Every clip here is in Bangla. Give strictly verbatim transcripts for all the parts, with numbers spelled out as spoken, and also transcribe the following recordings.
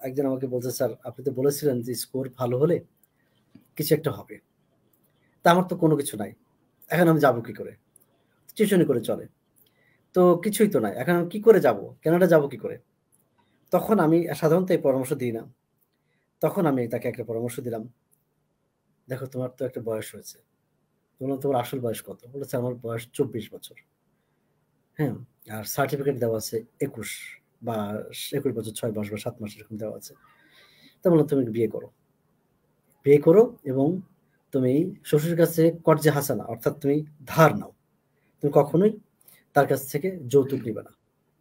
একজন আমাকে বলছে, স্যার আপনি তো বলেছিলেন যে স্কোর ভালো হলে কিছু একটা হবে। তা আমার তো কোনো কিছু নাই। এখন আমি যাবো কি করে? টিউশনি করে চলে। তো কিছুই তো নাই। এখন আমি কি করে যাবো? কানাডা যাবো কি করে? তখন আমি সাধারণত এই পরামর্শ দিই না। তখন আমি তাকে একটা পরামর্শ দিলাম। দেখো তোমার তো একটা বয়স হয়েছে। বললাম, তোমার আসল বয়স কত? বলেছে, আমার বয়স চব্বিশ বছর। হ্যাঁ? আর সার্টিফিকেট দেওয়া আছে একুশ বা একুশ বছর ছয় মাস বা সাত মাস এরকম দেওয়া আছে। তা বললাম, তুমি বিয়ে করো। বিয়ে করো এবং তুমি শ্বশুরের কাছে কর্জে হাসানা অর্থাৎ তুমি ধার নাও। তুমি কখনোই তার কাছ থেকে যৌতুক নিবে না।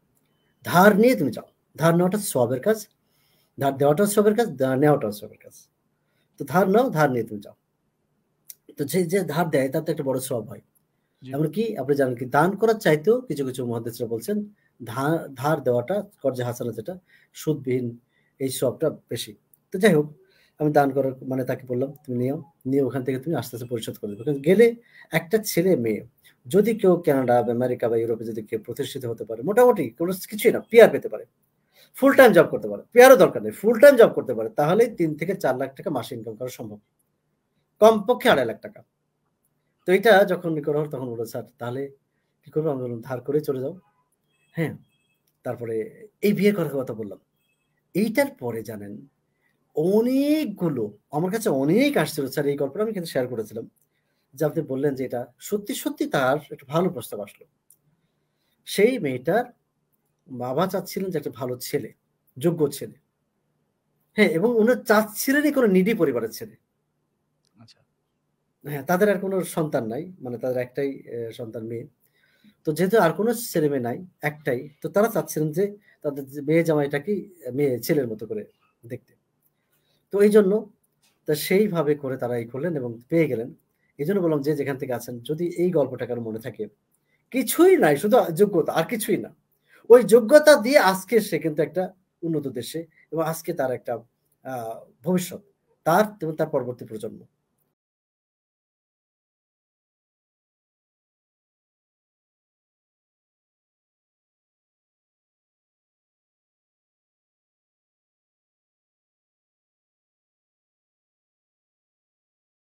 ধার নিয়ে তুমি যাও। ধার নেওয়াটা সওয়াবের কাজ। ধার দেওয়াটাও সওয়াবের কাজ, দা নেওয়াটাও সওয়াবের কাজ। তো ধার নাও, ধার নিয়ে তুমি যাও। তো যে, যে ধার দেয় তার তো একটা বড় সওয়াব হয়। জি। এমনকি আপনি জানেন কি দান করার চাইতেও কিছু, কিছু মুহাদ্দিসরা বলছেন ধার ধার দেওয়াটা কর্জে হাসানা যেটা সুদবিহীন এই সওয়াবটা বেশি। তো যাই হোক, আমি দান করার মানে তাকে বললাম, "তুমি নিও। নিয়ে ওখান থেকে তুমি আস্তে, আস্তে পরিশোধ করে দেবে।" কারণ গেলে একটা ছেলে-মেয়ে যদি কেউ কানাডা বা আমেরিকা বা ইউরোপে যদি কেউ প্রতিষ্ঠিত হতে পারে, মোটামুটি কোনো কিছুই না, পিআর পেতে পারে। ফুল টাইম জব করতে পারে। পিআরও দরকার নেই। ফুল টাইম জব করতে পারে। তাহলেই তিন থেকে চার লাখ টাকা মাসে ইনকাম করা সম্ভব। কমপক্ষে আড়াই লাখ টাকা। তো এইটা যখন ই করা হলো তখন বলল, "স্যার তাহলে কি করব?" আমি বললাম, "ধার করেই চলে যাও।" হ্যাঁ? তারপরে এই বিয়ে করার কথা বললাম। এইটার পরে জানেন অনেকগুলো আমার কাছে অনেক আসছিল, স্যার এই গল্পটা আমি কিন্তু শেয়ার করেছিলাম। যে আপনি বললেন যে এটা সত্যি, সত্যি তার একটা ভালো প্রস্তাব আসলো। সেই মেয়েটার বাবা চাচ্ছিলেন যে একটা ভালো ছেলে, যোগ্য ছেলে। হ্যাঁ, এবং উনি চাচ্ছিলেনই কোনো নিডি পরিবারের ছেলে। আচ্ছা। হ্যাঁ, তাদের আর কোনো সন্তান নাই। মানে তাদের একটাই এ সন্তান মেয়ে। তো যেহেতু আর কোনো ছেলে-মেয়ে নাই, একটাই। তো তারা চাচ্ছিলেন যে তাদের যে মেয়ে জামাইটাকেই আ মেয়ে ছেলের মতো করে দেখতে। তো এইজন্য তা সেইভাবে করে তারা ই করলেন এবং পেয়ে গেলেন। এজন্য বললাম যে যেখান থেকে আছেন যদি এই গল্পটা কারো মনে থাকে, কিছুই নাই শুধু আ যোগ্যতা আর কিছুই না। ওই যোগ্যতা দিয়ে আজকে সে কিন্তু একটা উন্নত দেশে এবং আজকে তার একটা আ ভবিষ্যৎ। তার এবং তার পরবর্তী প্রজন্ম।